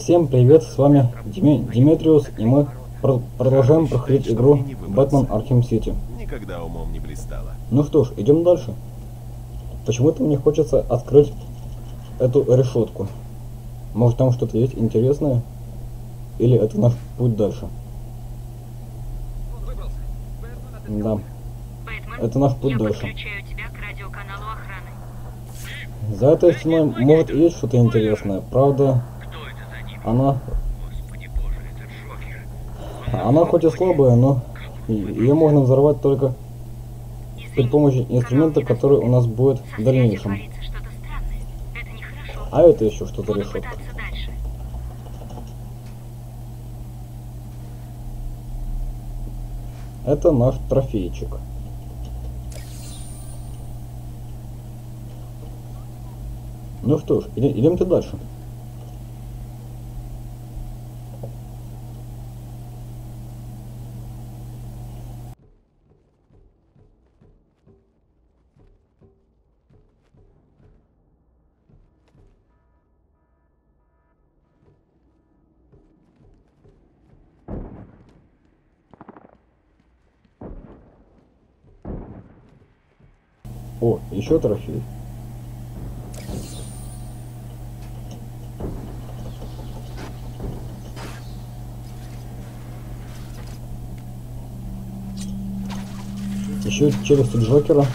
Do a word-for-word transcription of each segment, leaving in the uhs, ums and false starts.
Всем привет, с вами Дими- Димитриус, и мы пр- продолжаем проходить игру Batman Arkham City. Никогда умом не блистала. Ну что ж, идем дальше. Почему-то мне хочется открыть эту решетку. Может, там что-то есть интересное? Или это наш путь дальше? Да, Бэтмен, это наш путь я дальше. подключаю тебя к радиоканалу охраны. За этой стеной может и есть что-то интересное. Правда, она... Она хоть и слабая, но ее можно взорвать только при помощи инструмента, который у нас будет в дальнейшем. Творится что-то странное. Это нехорошо. А это еще что-то Буду решетка. пытаться дальше. Это наш трофейчик. Ну что ж, иди- идемте дальше. О, еще трофей. Еще челюсти Джокера.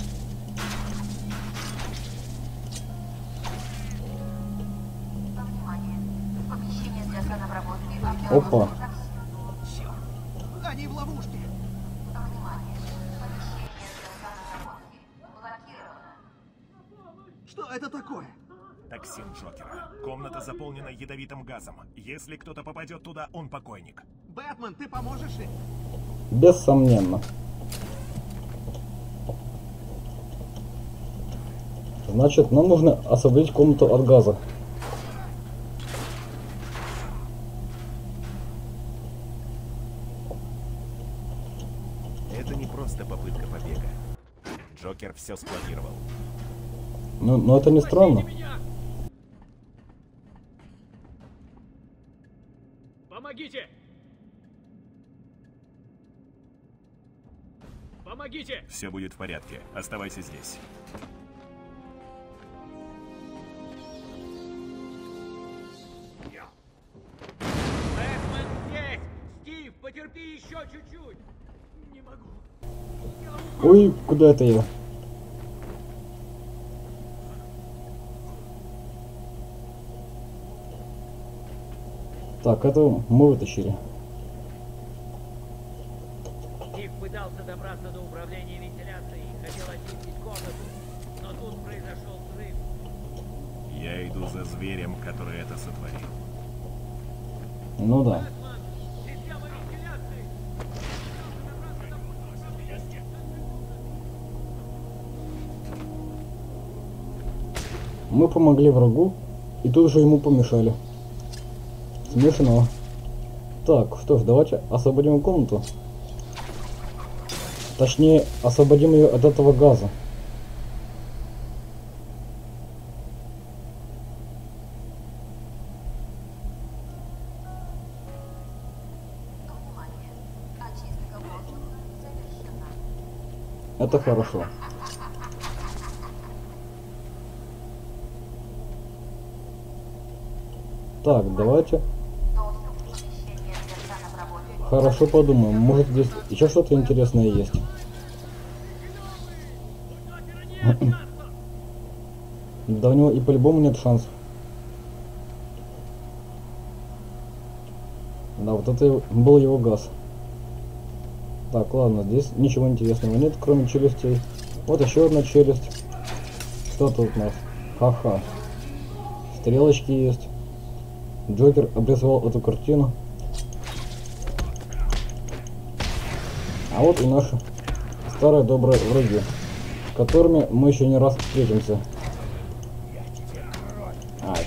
Помещение для санобработки. Опа. Они в ловушке. Внимание. Помещение для санобработки блокировано. Что это такое? Токсин Джокера. Комната заполнена ядовитым газом. Если кто-то попадет туда, он покойник. Бэтмен, ты поможешь им? Бессомненно. Значит, нам нужно освободить комнату от газа. Это не просто попытка побега. Джокер все спланировал. Но, но это не странно. Помогите! Помогите! Все будет в порядке. Оставайся здесь. Бэтмен здесь! Стив, потерпи еще чуть-чуть! Не могу. Ой, куда это я? Так, это мы вытащили. Стив пытался добраться до управления вентиляцией, хотел очистить комнату, но тут произошел взрыв. Я иду за зверем, который это сотворил. Ну да. Бэтмен, система вентиляции! Мы помогли врагу и тут же ему помешали. Смешно. Так, что ж, давайте освободим комнату. Точнее, освободим ее от этого газа. Внимание. Очистка воздуха завершена. Это хорошо. Так, давайте Доступ к помещению для санобработки. хорошо подумаем. Может, здесь еще что-то интересное есть. Да у него и по-любому нет шансов. Да, вот это был его газ. Так, ладно, здесь ничего интересного нет, кроме челюстей. Вот еще одна челюсть. Что тут у нас? Ха-ха. Стрелочки есть. Джокер обрисовал эту картину. А вот и наши старые добрые враги, с которыми мы еще не раз встретимся. Ай.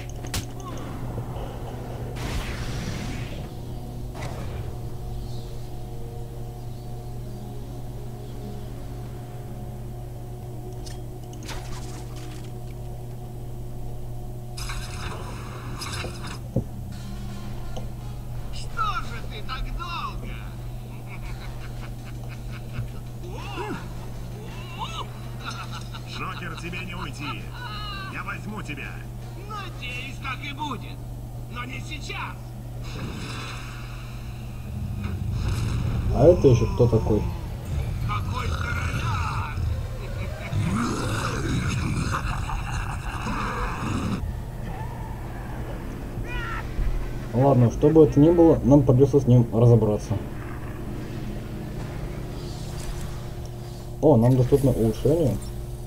уйти. Я возьму тебя. Надеюсь, так и будет. Но не сейчас. А это еще кто такой? Какой здоровяк! Ладно, что бы это ни было, нам придется с ним разобраться. О, нам доступно улучшение.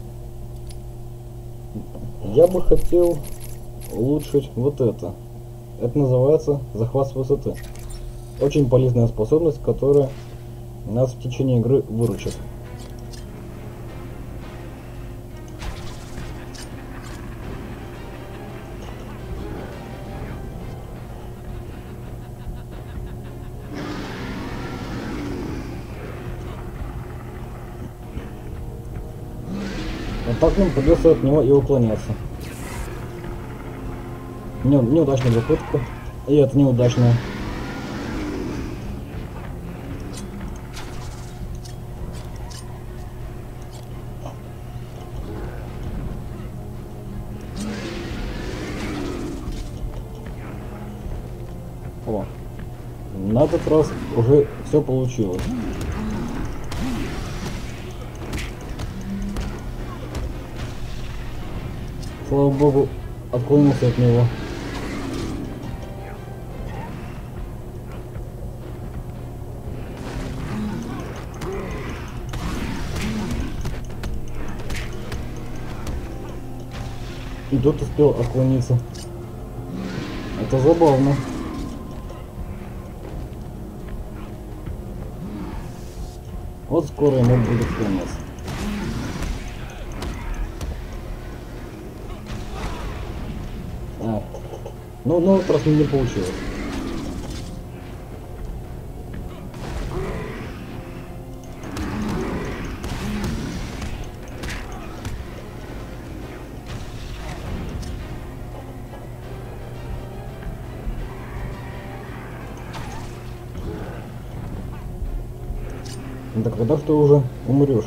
Я бы хотел улучшить вот это. Это называется захват с высоты. Очень полезная способность, которая нас в течение игры выручит. А так нам придется от него и уклоняться. Не, неудачная попытка. И это неудачная. О, на этот раз уже все получилось. Слава богу, отклонился от него. И тот успел отклониться. Это забавно. Вот скоро ему будет конец. А, ну, ну, просто не получилось. Да когда ж ты уже умрешь?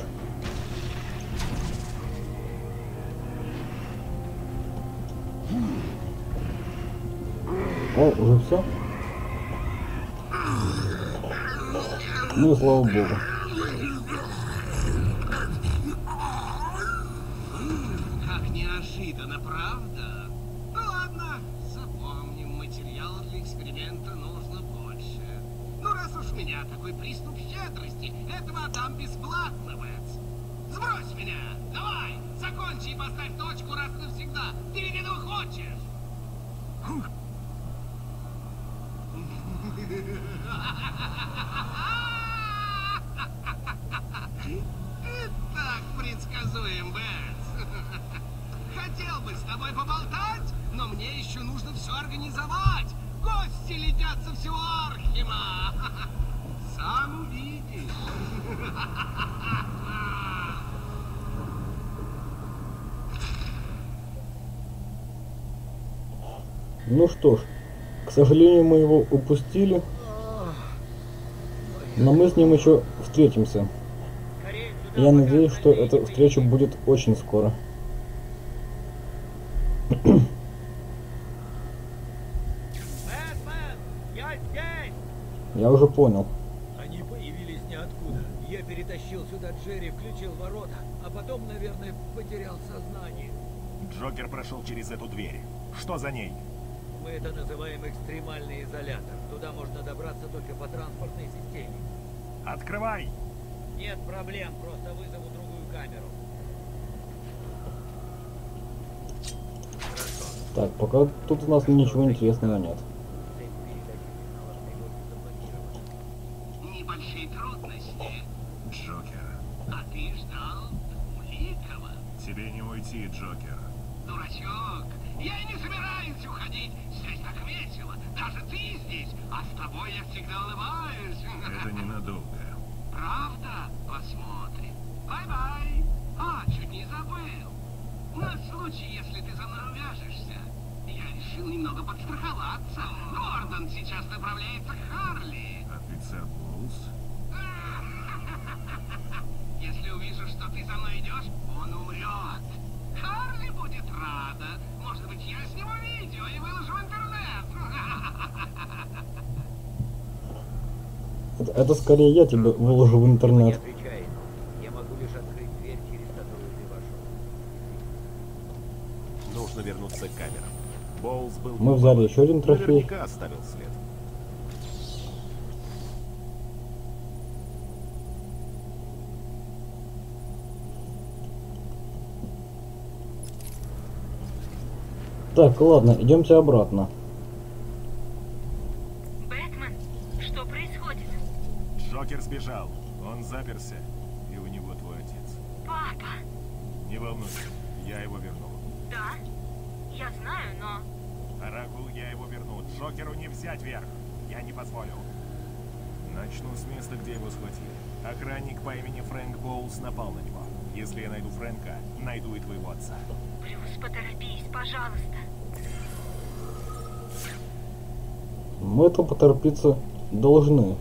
О, уже все? Ну и слава богу. Как неожиданно, правда? Ну ладно, запомним, материала для эксперимента нужно больше. Ну раз уж у меня такой приступ щедрости, этого отдам бесплатно, Бэтс. Сбрось меня! Давай! Закончи и поставь точку раз и навсегда! Ты ведь этого хочешь! Ты так предсказуем, Бэтс. Хотел бы с тобой поболтать, но мне еще нужно все организовать. Гости летят со всего Архима. Сам увидишь. Ну что ж, к сожалению, мы его упустили. Но мы с ним еще встретимся. Я надеюсь, что эта встреча будет очень скоро. Бэтмен, я здесь! Я уже понял. Они появились ниоткуда. Я перетащил сюда Джерри, включил ворота, а потом, наверное, потерял сознание. Джокер прошел через эту дверь. Что за ней? Мы это называем экстремальный изолятор. Туда можно добраться только по транспортной системе. Открывай! Нет проблем, просто вызову другую камеру. Так, пока тут у нас ничего интересного нет. Небольшие трудности. Джокер. А ты ждал Уликова? Тебе не уйти, Джокер. Дурачок, я и не собираюсь уходить. Здесь так весело. Даже ты здесь, а с тобой я всегда улыбаюсь. Это ненадолго. Правда? Посмотрим. Бай-бай. А, чуть не забыл. На случай, если ты за мной увяжешься, я решил немного подстраховаться. Гордон сейчас направляется к Харли. Офицер Боулс? Если увижу, что ты за мной идешь, он умрет. Харли будет рада. Может быть, я сниму видео и выложу в интернет. Это, это скорее я тебе выложу в Не интернет. отвечай. Я могу лишь открыть дверь, через которую ты вошел. Нужно вернуться к камерам. Боулс был... Мы взяли еще один трофей. Наверняка оставил след. Так, ладно, идемте обратно. Бэтмен, что происходит? Джокер сбежал. Он заперся. И у него твой отец. Папа! Не волнуйся, я его вернул. Да, я знаю, но... Оракул, я его верну. Джокеру не взять верх. Я не позволю. Начну с места, где его схватили. Охранник по имени Фрэнк Боулс напал на него. Если я найду Фрэнка, найду и твоего отца. Брюс, поторопись, пожалуйста. Мы-то поторопиться должны.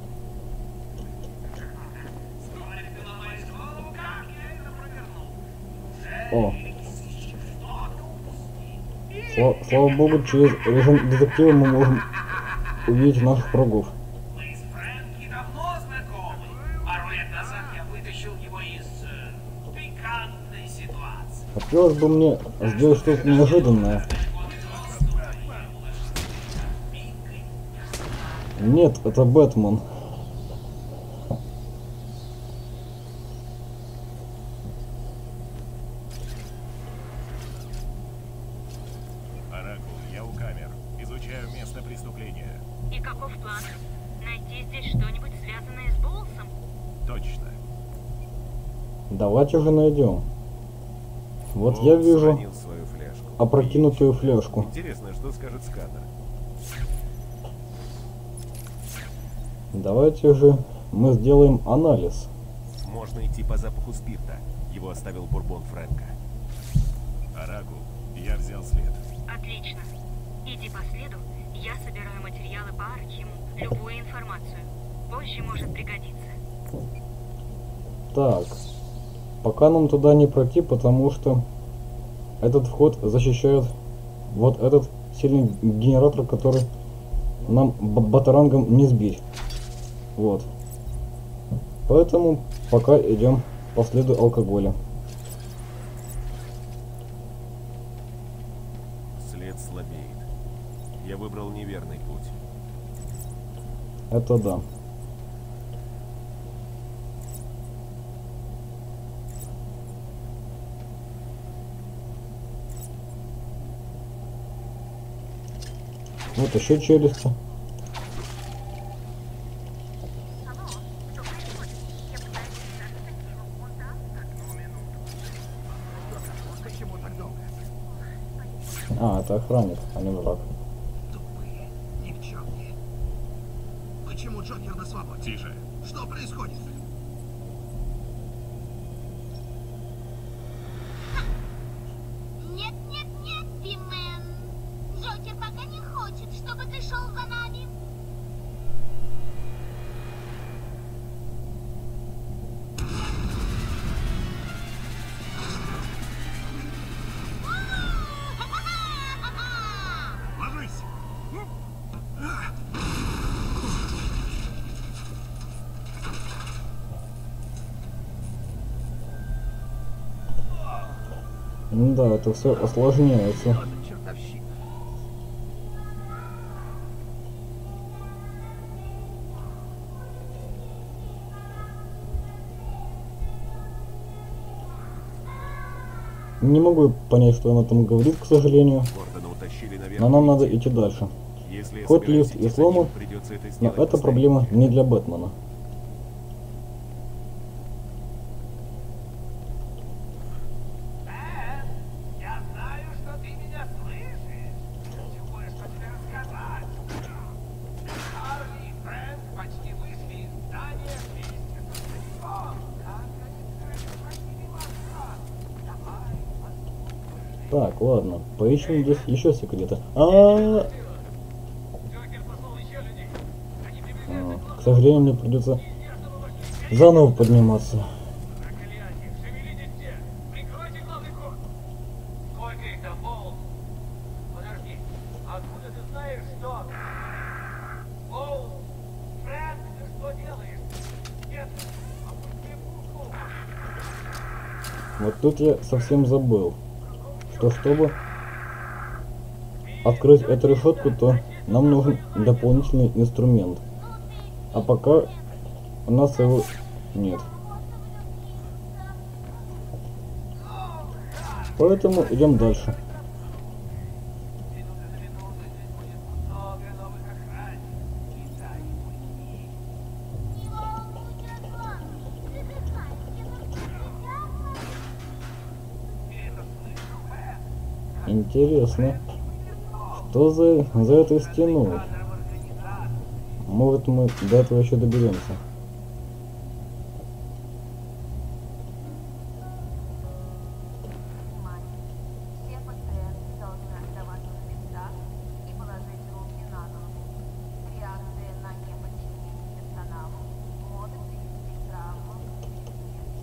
О. Слава, слава богу, через режим детектива мы можем увидеть наших врагов. Мы с Фрэнки давно знакомы. Пару лет назад я вытащил его из э, пикантной ситуации. Хотелось бы мне сделать что-то неожиданное. Нет, это Бэтмен. Оракул, я у камер. Изучаю место преступления. И каков план? Найти здесь что-нибудь связанное с Боулсом? Точно. Давайте же найдем. Вот Боулс я вижу хранил свою фляжку. опрокинутую фляжку. Интересно, что скажет сканер. Давайте же мы сделаем анализ. Можно идти по запаху спирта. Его оставил бурбон Фрэнка. Оракул, я взял след. Отлично. Иди по следу, я собираю материалы по Архиму, любую информацию. Позже может пригодиться. Так, пока нам туда не пройти, потому что этот вход защищает вот этот сильный генератор, который нам б- батарангом не сбить. Вот. Поэтому пока идем по следу алкоголя. След слабеет. Я выбрал неверный путь. Это да. Вот еще челюсти. Алло, что происходит? Я пытаюсь связаться с детективом. Он там? Одну минуту. Почему так долго? А, это охранник, а не враг. Тупые, никчемные. Почему Джокер на свободе? Тише. Что происходит? Нет, нет, нет, Пимен. Джокер пока не хочет, чтобы ты шел за нами. Ложись! Да, это все осложняется. Что за чертовщина? Не могу понять, что она там говорит, к сожалению. Гордона утащили наверх. Но нам надо идти дальше. Если я Хоть собираюсь лифт идти и за сломан, ним, придется это Но сделать это постоянно. проблема не для Бэтмена. Бэт, я знаю, что ты меня слышишь. Хочу кое-что тебе рассказать. Харли и Фрэнк почти вышли из здания вместе со стариком. Как они скрыли просили вас? Давай, послушай. Так, ладно, поищем здесь еще секреты. А, Джокер послал еще людей. Они а, приближаются к сожалению, мне придется заново подниматься. Проклятие! Шевелитесь все! Прикройте главный ход! Вот тут я совсем забыл, что чтобы открыть эту решетку, то нам нужен дополнительный инструмент. А пока у нас его нет. Поэтому идем дальше. Интересно, что за, за этой стеной? Может, мы до этого еще доберемся. Все пациенты должны оставаться на местах и положить руки на голову. Реакция на неподчинение персоналу может привести к травмам или смерти.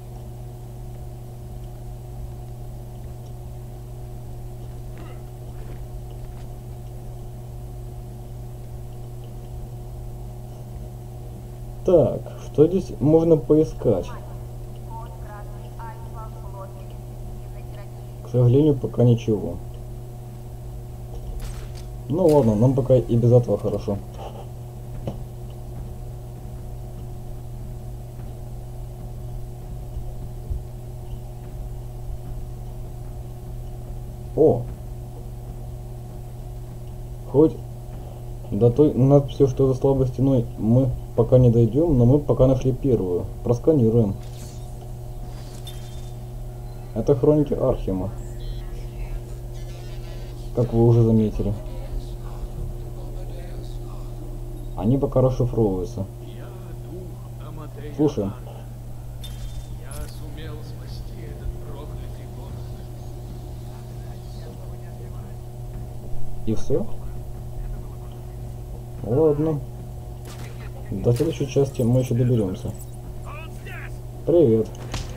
Так, что здесь можно поискать? Код красный альфа в блоке интенсивной терапии. К сожалению, пока ничего. Ну ладно, нам пока и без этого хорошо. О! Хоть до той надписи, что за слабой стеной, мы пока не дойдем, но мы пока нашли первую. Просканируем. Это хроники Архима. Как вы уже заметили. Они пока расшифровываются. Я дух Амадея Слушаем. Арна. Я сумел спасти этот проклятый город. И все? Ладно. До следующей части мы еще доберемся. Привет.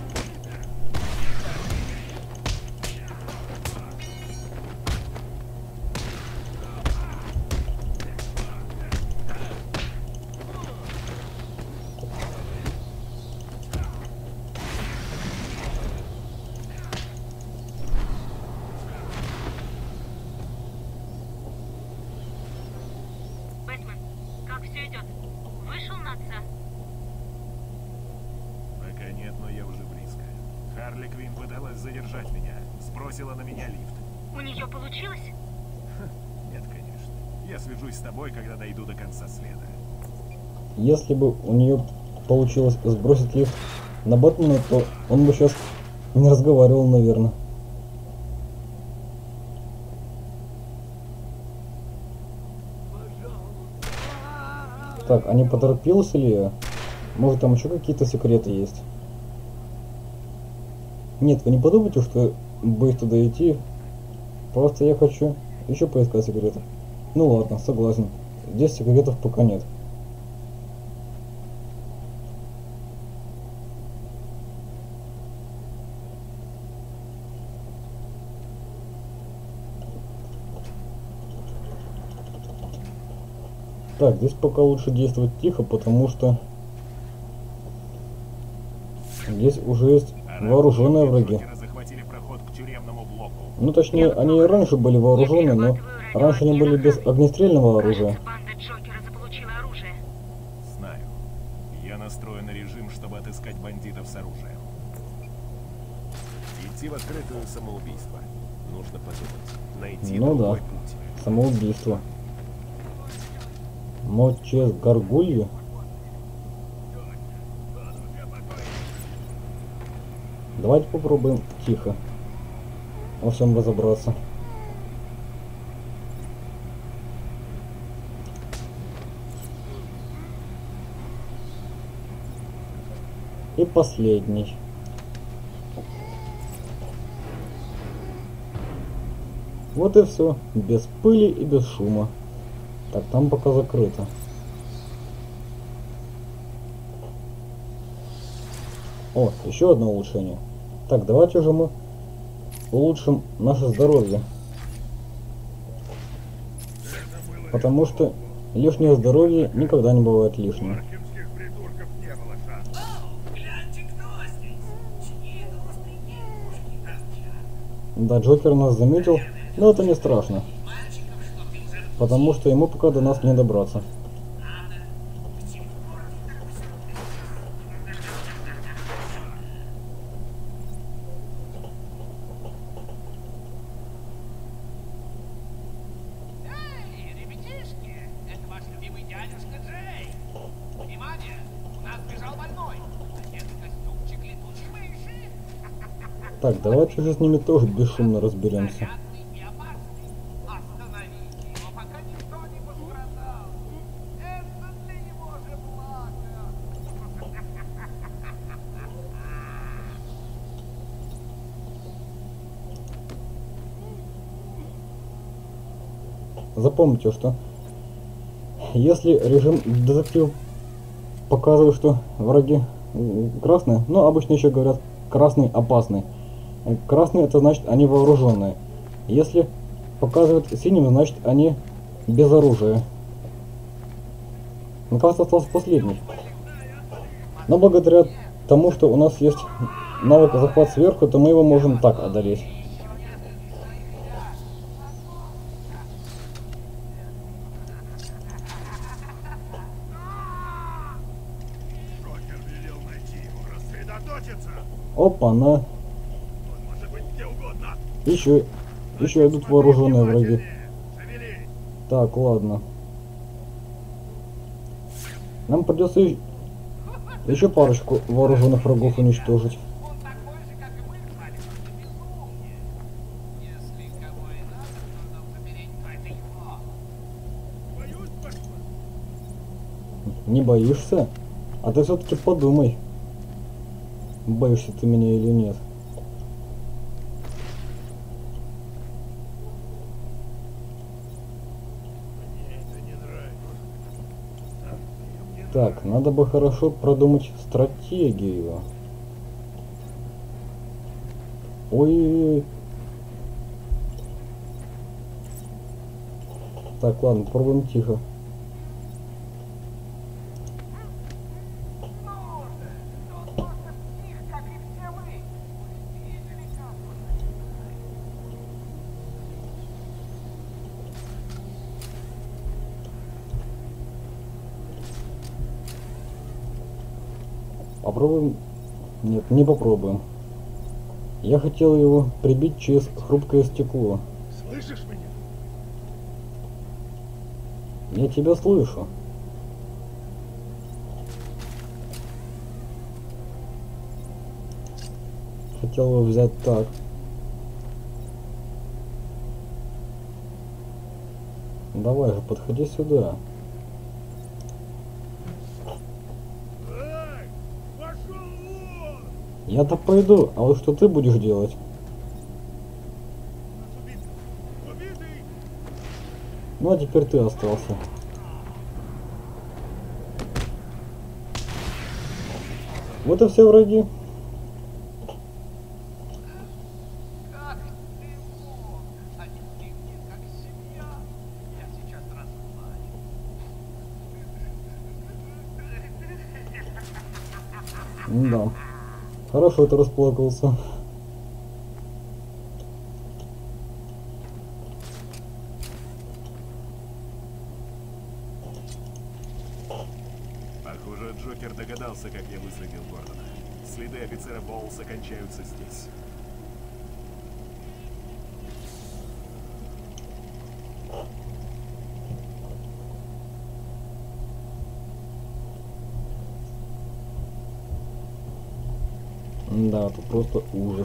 Бэтмен, как все идет? Вышел на отца? Пока нет, но я уже близко. Харли Квинн пыталась задержать меня. Сбросила на меня лифт. У нее получилось? Нет, конечно. Я свяжусь с тобой, когда дойду до конца следа. Если бы у нее получилось сбросить лифт на Бэтмена, то он бы сейчас не разговаривал, наверное. Так, а не поторопился ли я? Может, там еще какие-то секреты есть? Нет, вы не подумайте, что боюсь туда идти. Просто я хочу еще поискать секреты. Ну ладно, согласен. Здесь секретов пока нет. Так, здесь пока лучше действовать тихо, потому что здесь уже есть вооруженные враги. Джокера захватили проход к тюремному блоку. Ну точнее, они и раньше были вооружены, но раньше они были без огнестрельного оружия. Кажется, банда Джокера заполучила оружие. Знаю. Я настроен на режим, чтобы отыскать бандитов с оружием. Идти в открытую самоубийство. Нужно подумать. Найти Ну да. другой путь. Самоубийство. Мочез горгулью? Давайте попробуем тихо во всем разобраться. И последний. Вот и все. Без пыли и без шума. Так, там пока закрыто. О, еще одно улучшение. Так, давайте уже мы улучшим наше здоровье. Потому что лишнее здоровье никогда не бывает лишним. Архимских придурков не было шансов. Гляньте, кто здесь! Чьи это острики? Да, Джокер нас заметил, но это не страшно. Потому что ему пока до нас не добраться. Эй, ребятишки, это ваш любимый дядюшка Джей. Внимание, у нас бежал больной. Одет в костюмчик летучей мыши. Так, давайте уже с ними тоже бесшумно разберемся. Зарядный и опасный. Остановите его, пока никто не пострадал. Это для него же благо. Запомните, что если режим детектив показывает, что враги м, красные, но обычно еще говорят красный опасный. Э, Красный это значит они вооруженные. Если показывают синим, значит они без оружия. Мне кажется, остался последний. Но благодаря тому, что у нас есть навык захват сверху, то мы его можем так одолеть. Джокер велел найти его, рассредоточиться. Опа, на. Он может быть где угодно. Еще, еще идут вооруженные враги. Шевелись. Так, ладно. Нам придется и- еще парочку вооруженных врагов уничтожить. Он такой же, как и мы с вами, просто безумнее. Если кого и надо, нужно умереть, то это его. Боюсь, пошла. Не боишься? А ты все-таки подумай, боишься ты меня или нет. Мне это не нравится. Так, надо бы хорошо продумать стратегию. Ой. Так, ладно, попробуем тихо. Ну же, он просто псих, как и все мы. Вы видели, как он? Попробуем. Нет, не попробуем. Я хотел его прибить через хрупкое стекло. Слышишь меня? Я тебя слышу. Хотел его взять так. Давай же, подходи сюда. Эй, пошел вон! Я-то пойду, а вот что ты будешь делать? Нас убит. Убитый! Ну а теперь ты остался. Вот и все враги. Как ты мог? Они мне как семья. Я сейчас расплачусь. Да. Хорошо ты расплакался. Похоже, Джокер догадался, как я выследил Гордона. Следы офицера Боулса кончаются здесь. Да, это просто ужас.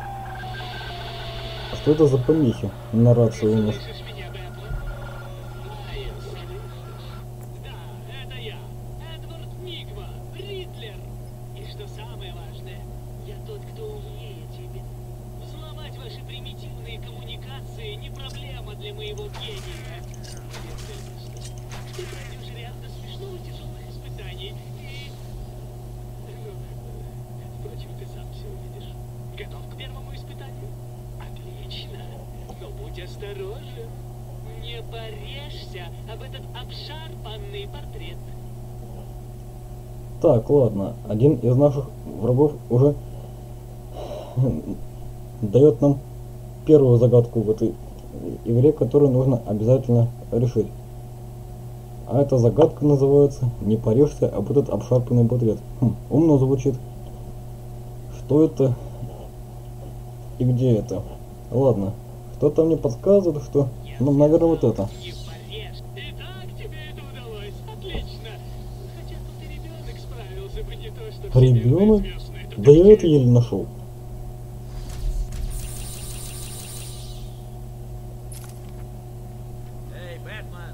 А что это за помехи на рации у нас? Слышишь меня, Бэтлер? Брайан, слышишь? Да, это я, Эдвард Нигма, Ридлер. И что самое важное, я тот, кто умнее тебя. Взломать ваши примитивные коммуникации не проблема для моего гения. Единственное, что ты пройдешь ряд до смешного тяжелых испытаний и... Впрочем, ты сам все увидишь. Готов к первому испытанию? Отлично. Но будь осторожен. Не порежься об этот обшарпанный портрет. Так, ладно. Один из наших врагов уже дает нам первую загадку в этой игре, которую нужно обязательно решить. А эта загадка называется «Не порежься об этот обшарпанный портрет». Хм, умно звучит. Что это и где это? Ладно, кто-то мне подсказывает, что, ну, наверное, вот это. Не порежь. Итак, тебе это удалось. Отлично. Хотя тут и ребенок справился бы, не то что Ребенок? всемирно известный Да я это детектив. еле нашел. Эй, Бэтмен!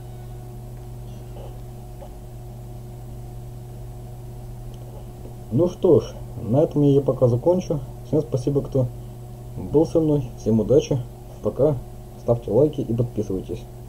Ну что ж, на этом я пока закончу. Всем спасибо, кто был со мной. Всем удачи. Пока. Ставьте лайки и подписывайтесь.